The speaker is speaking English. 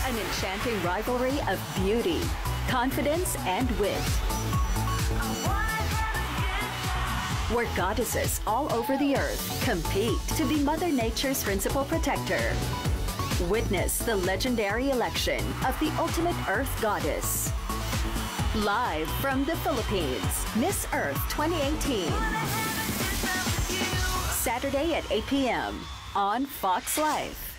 An enchanting rivalry of beauty, confidence, and wit. Where goddesses all over the earth compete to be Mother Nature's principal protector. Witness the legendary election of the ultimate Earth Goddess. Live from the Philippines, Miss Earth 2018. Saturday at 8 p.m. on Foxlife.